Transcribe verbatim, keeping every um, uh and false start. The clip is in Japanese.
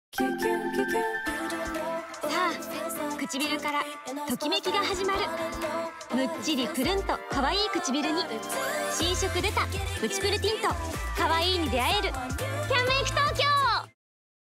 さあ、唇からときめきが始まる。むっちりぷるんと可愛い唇に新色出たプチプルティント。可愛いに出会えるキャンメイク東京。